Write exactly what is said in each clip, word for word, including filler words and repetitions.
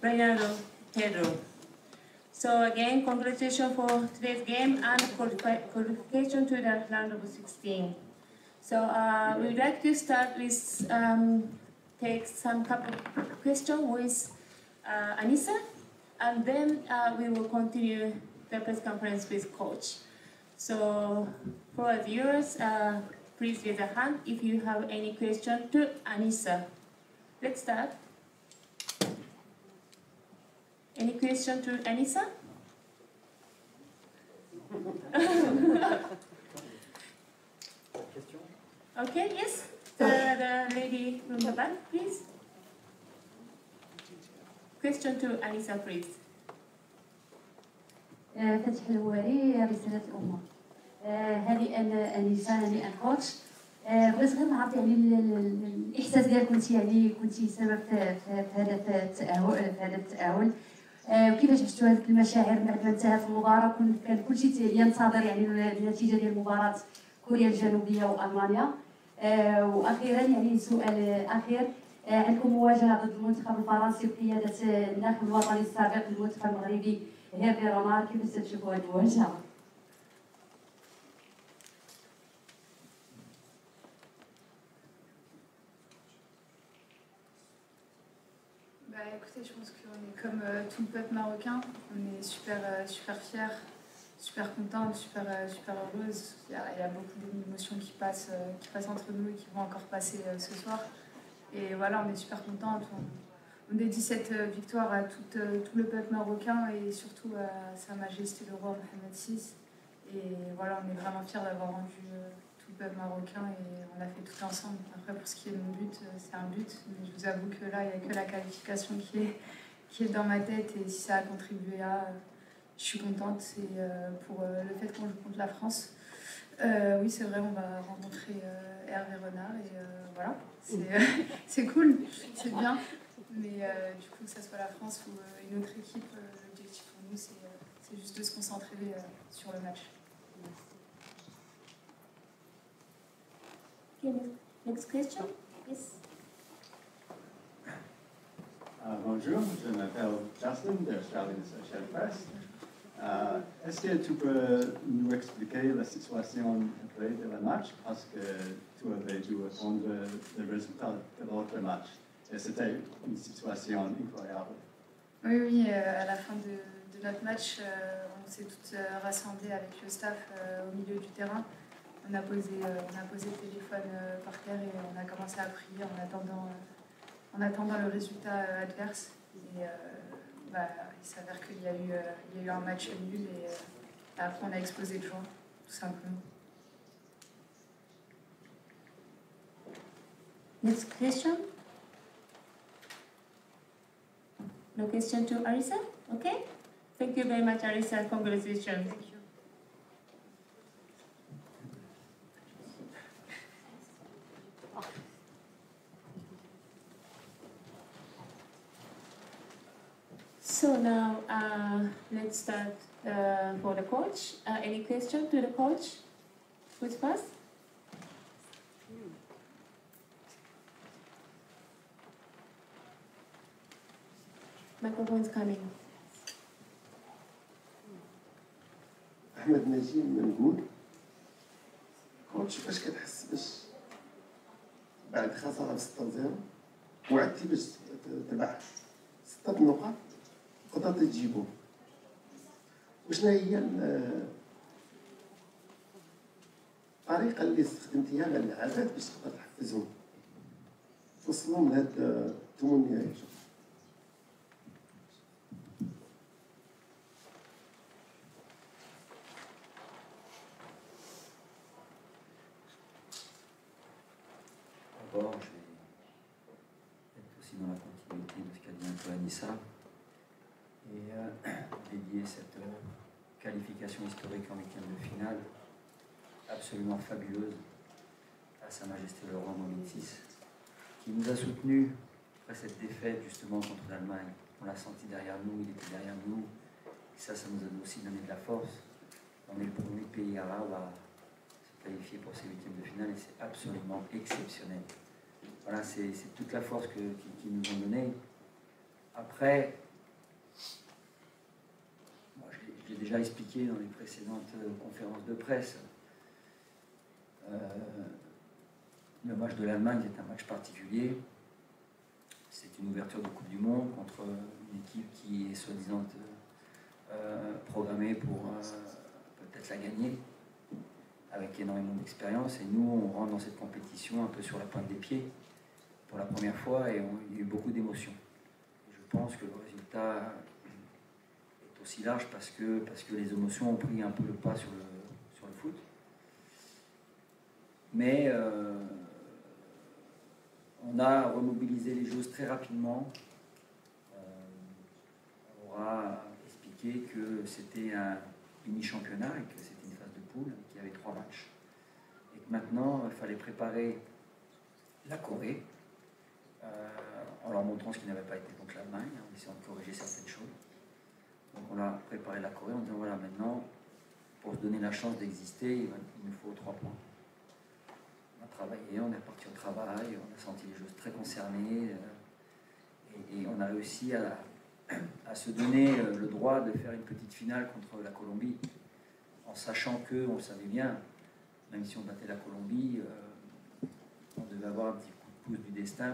Reynaldo Pedro. So again, congratulations for today's game and qualification to the round of sixteen. So uh, we would like to start with um, take some couple of questions with uh, Anissa, and then uh, we will continue the press conference with coach. So for our viewers, uh, please raise a hand if you have any question to Anissa. Let's start. Any question to Anissa? Okay, yes. The, the lady from the back, please. Question to Anissa, please. فتح الوالي رسالة الأمة. هذه أنا أنيسة هنيئا كوتش. بغيت غير نعرف يعني الإحساس ديالك كنتي يعني كنتي سبب في هذا التأهل في هذا التأهل. وكيفاش عشتوا هذيك المشاعر بعد ما انتهت المباراة؟ كان كلشي ينتظر يعني النتيجة ديال مباراة كوريا الجنوبية وألمانيا. وأخيرا يعني سؤال أخير، عندكم مواجهة ضد المنتخب الفرنسي بقيادة الناخب الوطني السابق للمنتخب المغربي هيرفي رونار، كيفاش تشوفوا هذه المواجهة؟ Bah écoutez, je pense qu'on est comme euh, tout le peuple marocain, on est super, euh, super fiers, super contente, super, euh, super heureuse. Il y, a, il y a beaucoup d'émotions qui passent, euh, qui passent entre nous et qui vont encore passer euh, ce soir. Et voilà, on est super contente. On, on dédie cette euh, victoire à tout, euh, tout le peuple marocain et surtout à Sa Majesté le roi Mohamed six. Et voilà, on est vraiment fiers d'avoir rendu euh, tout le peuple marocain et on l'a fait tout ensemble. Après, pour ce qui est de mon but, euh, c'est un but, mais je vous avoue que là, il n'y a que la qualification qui est, qui est dans ma tête et si ça a contribué à... Euh, je suis contente, c'est euh, pour euh, le fait qu'on joue contre la France. Euh, oui, c'est vrai, on va rencontrer euh, Hervé Renard et euh, voilà, c'est euh, cool, c'est bien. Mais euh, du coup, que ce soit la France ou euh, une autre équipe, euh, l'objectif pour nous, c'est euh, juste de se concentrer euh, sur le match. Okay, next question, yes. Uh, bonjour, je m'appelle Justin de Australian Associated Press. Euh, Est-ce que tu peux nous expliquer la situation après de la match parce que tu avais dû attendre le résultat de l'autre match et c'était une situation incroyable. Oui, oui, euh, à la fin de, de notre match, euh, on s'est toutes euh, rassemblées avec le staff euh, au milieu du terrain. On a posé, euh, on a posé le téléphone euh, par terre et on a commencé à prier en attendant, euh, en attendant le résultat euh, adverse. Et, euh, bah, il s'avère qu'il y a eu, euh, il y a eu un match nul et euh, après on a explosé de joie, tout simplement. Next question. No question to Arisa? Okay. Thank you very much, Arisa. Congratulations. Thank you. So now uh, let's start uh, for the coach. Uh, any question to the coach? Who's first? Microphone is coming. أحمد نجيب منقول كوتش فاش كتحس باش بعد خسارة بستة زيرو وعدتي باش تربح ستة نقاط قدرت تجيبهم وشنا هي الطريقة اللي استخدمتيها مع اللعابات باش تقدر تحفزهم توصلهم لهاد التمنيات؟ D'abord, je vais être aussi dans la continuité de ce qu'a dit un peu Anissa et euh, dédier cette euh, qualification historique en huitième de finale absolument fabuleuse à Sa Majesté le roi Mohamed six qui nous a soutenus après cette défaite justement contre l'Allemagne. On l'a senti derrière nous, il était derrière nous et ça, ça nous a aussi donné de la force. On est le premier pays arabe à se qualifier pour ces huitièmes de finale et c'est absolument exceptionnel. Voilà, c'est toute la force qu'ils qui nous ont donnée. Après, déjà expliqué dans les précédentes conférences de presse, euh, le match de l'Allemagne est un match particulier. C'est une ouverture de Coupe du Monde contre une équipe qui est soi-disant euh, programmée pour euh, peut-être la gagner, avec énormément d'expérience. Et nous, on rentre dans cette compétition un peu sur la pointe des pieds pour la première fois et on, il y a eu beaucoup d'émotions. Je pense que le résultat est aussi large parce que, parce que les émotions ont pris un peu le pas sur le, sur le foot. Mais euh, on a remobilisé les joueuses très rapidement. Euh, on aura expliqué que c'était un mini-championnat et que c'était une phase de poule, qu'il y avait trois matchs. Et que maintenant, il fallait préparer la Corée, euh, en leur montrant ce qui n'avait pas été contre l'Allemagne, en essayant de corriger certaines choses. Donc on a préparé la Corée en disant, voilà, maintenant, pour se donner la chance d'exister, il, il nous faut trois points. On a travaillé, on est reparti au travail, on a senti les joueuses très concernées, euh, et, et on a réussi à, à se donner le droit de faire une petite finale contre la Colombie, en sachant que, on le savait bien, même si on battait la Colombie, euh, on devait avoir un petit coup de pouce du destin.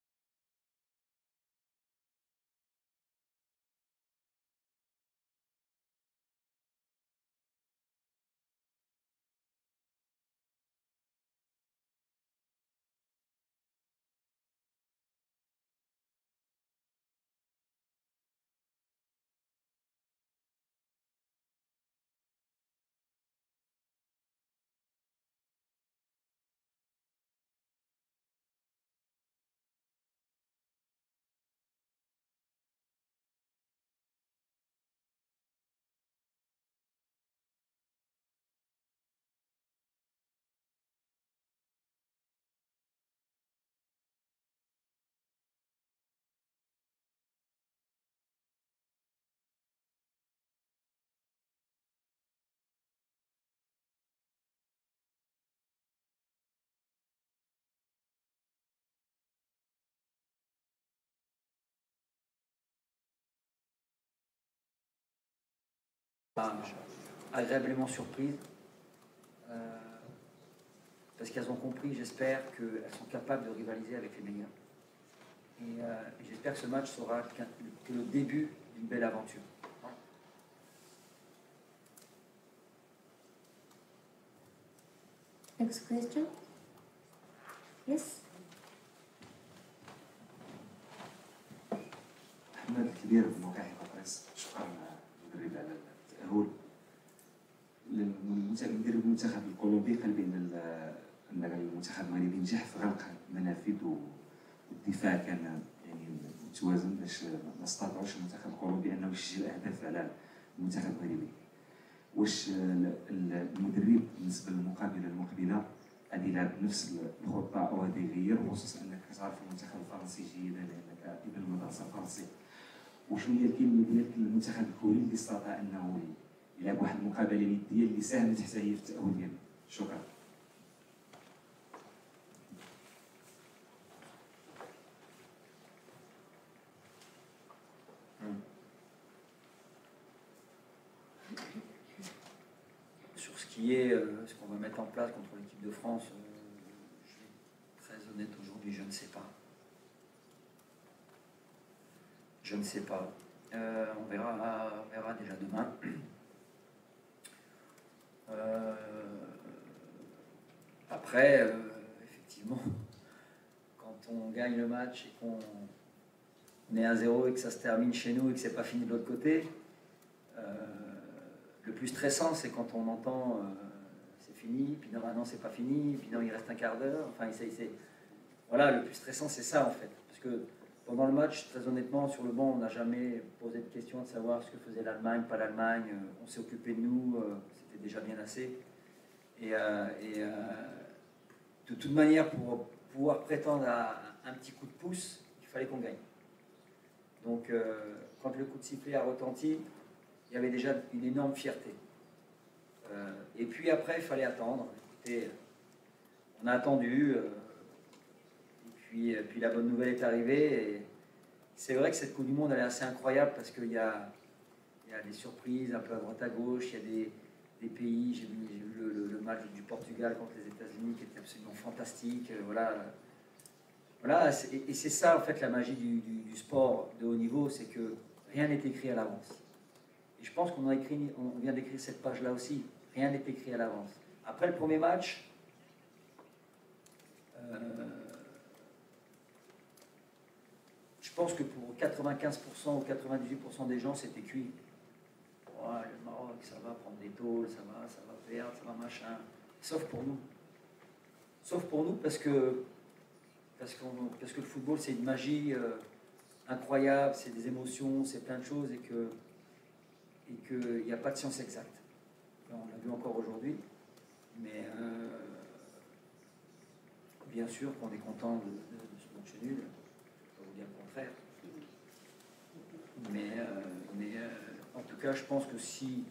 Agréablement surprise, euh, parce qu'elles ont compris, j'espère, qu'elles sont capables de rivaliser avec les meilleurs. Et, euh, et j'espère que ce match sera que le début d'une belle aventure. Next question. Yes. أحمد الكبير من موقع بطرس، شكرا مدرب على التأهل. المدرب المنتخب الكولومبي قال بأن أن المنتخب المغربي نجح في غلق المنافذ والدفاع كان يعني متوازن باش ما استطاعوش المنتخب الكولومبي أنه يسجل أهداف على المنتخب المغربي. واش المدرب بالنسبة للمقابلة المقبلة غادي يلعب بنفس الخطة أو غادي يغير، خصوصا أنك كتعرف المنتخب الفرنسي جيدا لأنك ابن المدرسة الفرنسية. وشنو هي الكلمة ديالك للمنتخب الكوري اللي استطاع أنه يلعب واحد المقابلة ندية اللي ساهمت حتى هي في التأهل ديالو؟ شكرا. Sur ce qui est euh, ce qu'on va mettre en place contre l'équipe de France, euh, je suis très honnête aujourd'hui, je ne sais pas. Je ne sais pas. Euh, on, verra, on verra déjà demain. Euh, après, euh, effectivement, quand on gagne le match et qu'on est à zéro et que ça se termine chez nous et que c'est pas fini de l'autre côté, euh, le plus stressant, c'est quand on entend euh, c'est fini, puis non, ah non, c'est pas fini, puis non, il reste un quart d'heure. Enfin, c'est, c'est... Voilà, le plus stressant, c'est ça en fait. Parce que pendant le match, très honnêtement, sur le banc, on n'a jamais posé de question de savoir ce que faisait l'Allemagne, pas l'Allemagne. On s'est occupé de nous, euh, c'était déjà bien assez. Et, euh, et euh, de toute manière, pour pouvoir prétendre à un petit coup de pouce, il fallait qu'on gagne. Donc, euh, quand le coup de sifflet a retenti, il y avait déjà une énorme fierté. Euh, et puis après, il fallait attendre. Écoutez, on a attendu. Euh, Puis, puis la bonne nouvelle est arrivée. Et c'est vrai que cette Coupe du Monde, elle est assez incroyable parce qu'il y a, il il y a des surprises un peu à droite à gauche, il y a des, des pays, j'ai vu, j'ai vu le, le, le match du Portugal contre les États-Unis qui était absolument fantastique. Euh, voilà, voilà c'est, et c'est ça en fait la magie du, du, du sport de haut niveau, c'est que rien n'est écrit à l'avance. Et je pense qu'on a écrit, on vient d'écrire cette page-là aussi, rien n'est écrit à l'avance. Après le premier match, euh, je pense que pour quatre-vingt-quinze pour cent ou quatre-vingt-dix-huit pour cent des gens, c'était cuit. Ouais, le Maroc, ça va prendre des tôles, ça va, ça va perdre, ça va machin. Sauf pour nous. Sauf pour nous parce que, parce, qu'on, parce que le football, c'est une magie euh, incroyable, c'est des émotions, c'est plein de choses et que et qu'il n'y a pas de science exacte. On l'a vu encore aujourd'hui. Mais euh, bien sûr qu'on est content de, de, de ce match nul. Je ne vais pas vous dire le contraire. Mais, euh, mais euh, en tout cas, je pense que si